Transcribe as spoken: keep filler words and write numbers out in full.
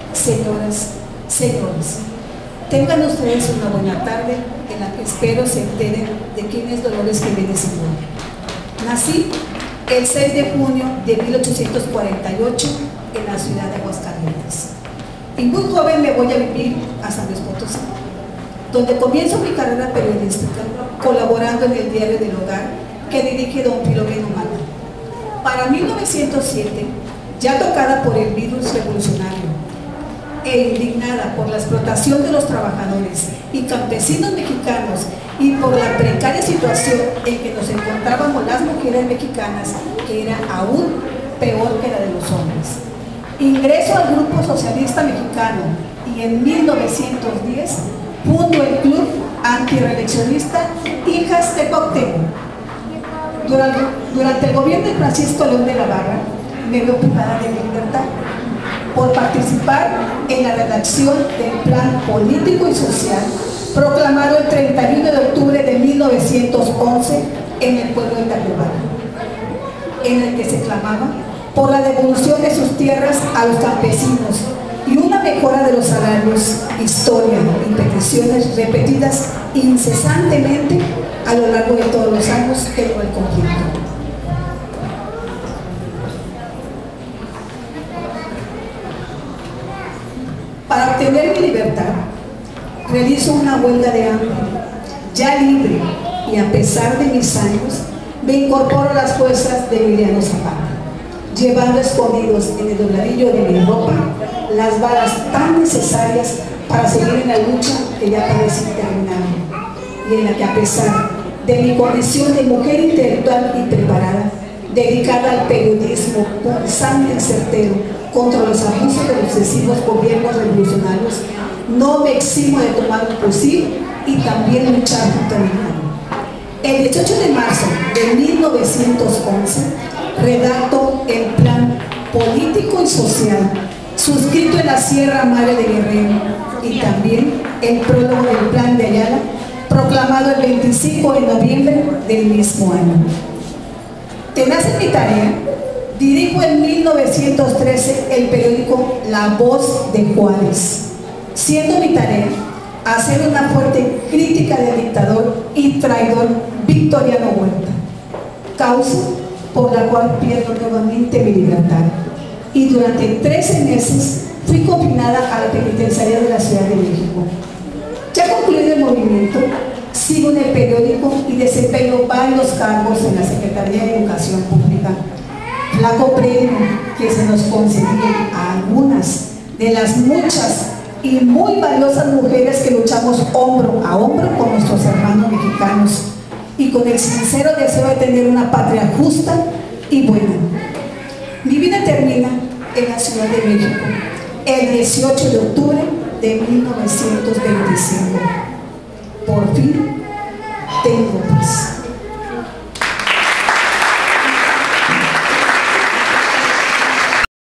señoras, señores, tengan ustedes una buena tarde en la que espero se enteren de quién es Dolores Jiménez Simón. Nací el seis de junio de mil ochocientos cuarenta y ocho en la ciudad de Aguascalientes y muy joven me voy a vivir a San Luis Potosí, donde comienzo mi carrera periodística colaborando en el diario del Hogar que dirige don Filomeno Mata. Para mil novecientos siete, ya tocada por el virus revolucionario e indignada por la explotación de los trabajadores y campesinos mexicanos y por la precaria situación en que nos encontrábamos las mujeres mexicanas, que era aún peor que la de los hombres, ingreso al Grupo Socialista Mexicano y en mil novecientos diez fundo el club antirreeleccionista Hijas de Cuauhtémoc. Durante, durante el gobierno de Francisco León de la Barra me veo privada de mi libertad por participar en la redacción del plan político y social proclamado el treinta y uno de octubre de mil novecientos once en el pueblo de Tacubaya, en el que se clamaba por la devolución de sus tierras a los campesinos y una mejora de los salarios, historia y peticiones repetidas incesantemente a lo largo de todos los años que duró el conflicto. Para obtener mi libertad, realizo una huelga de hambre, ya libre, y a pesar de mis años, me incorporo a las fuerzas de Emiliano Zapata, llevando escondidos en el dobladillo de mi ropa las balas tan necesarias para seguir en la lucha que ya parece interminable, y en la que a pesar de mi condición de mujer intelectual y preparada, dedicada al periodismo pulsante y certero contra los abusos de los sucesivos gobiernos revolucionarios, no me eximo de tomar un fusil y también luchar junto a mi hermano. El dieciocho de marzo de mil novecientos once redacto el plan político y social suscrito en la Sierra Madre de Guerrero y también el prólogo del plan de Ayala proclamado el veinticinco de noviembre del mismo año. Tenaz en mi tarea, dirijo en mil novecientos trece el periódico La Voz de Juárez, siendo mi tarea hacer una fuerte crítica del dictador y traidor Victoriano Huerta, causa por la cual pierdo nuevamente mi libertad. Y durante trece meses fui confinada a la penitenciaría de la Ciudad de México. Ya concluido el movimiento, sigo en el periódico y desempeño varios cargos en la Secretaría de Educación Pública. Flaco premio que se nos concedía a algunas de las muchas y muy valiosas mujeres que luchamos hombro a hombro con nuestros hermanos mexicanos y con el sincero deseo de tener una patria justa y buena. Mi vida termina en la Ciudad de México el dieciocho de octubre de mil novecientos veinticinco. Por fin